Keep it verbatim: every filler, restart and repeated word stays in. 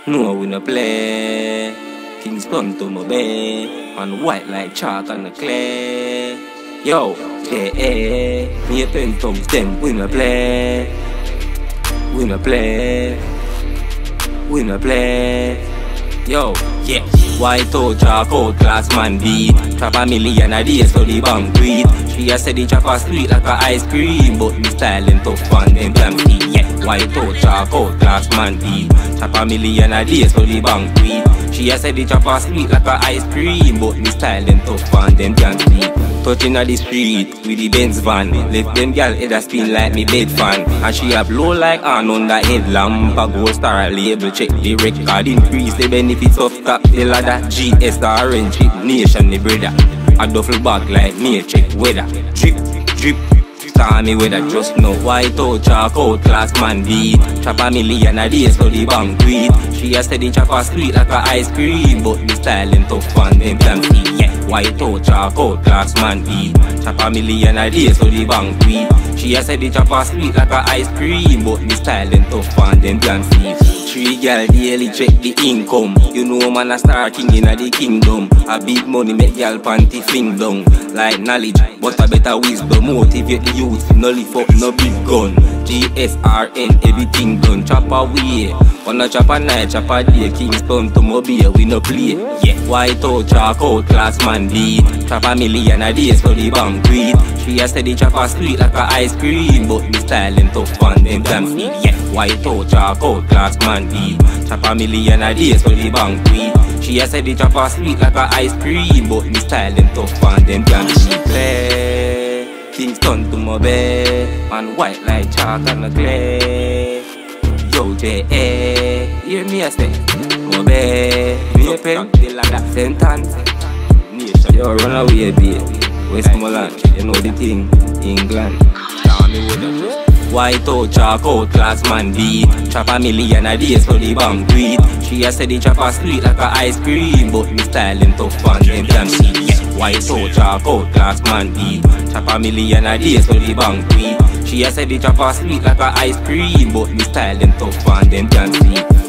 No, we no play. Kingston to my bay, and white like chalk on the clay. Yo, yeah, yeah, me a pen thumbs them, we no play. We no play. We no play. Yo, yeah. White out, chalk out, class man beat. Trap a million a day, so the bank tweet. She a said the chop a sweet like a ice cream, but me style and tough and them damn feet. Yeah, white out, chalk out, class man beat. Trap a million a day, so the bank tweet. She a said the chop a sweet like a ice cream, but me style and tough and them damn feet. Touching on the street with the Benz van. Left them gal head a spin like me bed fan. And she a blow like on under headlamp. A gold star label check the record. Increase the benefits of top the ladder. G S the orange chip nation the brother. A duffel bag like me check weather. Drip, drip, stormy weather just know. White out, chalk out, class man beat. Chop a million a day so the bank tweet. She a steady chop a sweet like a ice cream, but me style and tough and them can see. Yeah, white out, chalk out, class man beat. Chop a million a day so the bank tweet. She a steady chop a sweet like a ice cream, but me style and tough and them can see. Three gal daily check the income. You know man a star king in the kingdom. A big money make gal panty fling down. Like knowledge, but a better wisdom. Motivate the youth, no lift up, no big gun. G S R N, everything done. Chop away, wanna chop a night, chop a day. Kingston to Mobile, we no play. Yeah, white out, chalk out, class man beat. Chop a million a day, so the bank tweet. She a steady chop a sweet like a ice cream, but me style and tough and them damn feet. Yeah, white out, chalk out, class man beat. Chop a million a day, so the bank tweet. She a steady chop a sweet like a ice cream, but me style and tough and them damn feet. Play Kingston to my bed, man white like chalk on the clay. Yo, J A, hear me a say, my bed, me a pen, the ladder, sentence. Yo, run away, babe. Westmoreland, you know the thing, England. Down me with the white out, chalk out, class man beat. Chop a million a day, so the bank tweet. She a said the chop a sweet like a ice cream, but me style and tough and them can see. Yeah, white out, chalk out, class man beat. Chop a million a day, so the bank tweet. She a said the chop a sweet like a ice cream, but me style and tough and them can see.